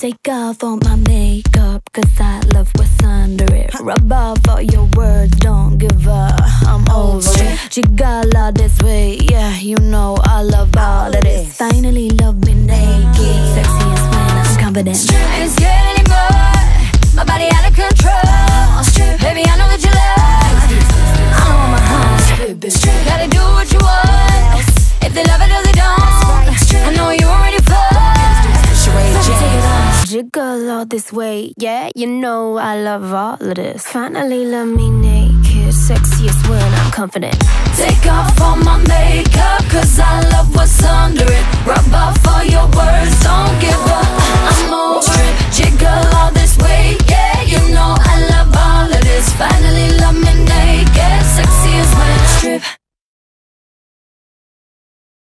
Take off all my makeup, cause I love what's under it. Rub off all your words, don't give up, I'm over it. Chigala this way, yeah, you know I love all of this. Finally love me naked, sexiest when I'm confident. I ain't scared anymore, my body out of control. Baby, I know what you like, I know my heart. Gotta do what you want, if they love it or they don't. I know you're already fucked. Jiggle all this way, yeah, you know I love all of this. Finally love me naked, sexiest when I'm confident. Take off all my makeup, cause I love what's under it.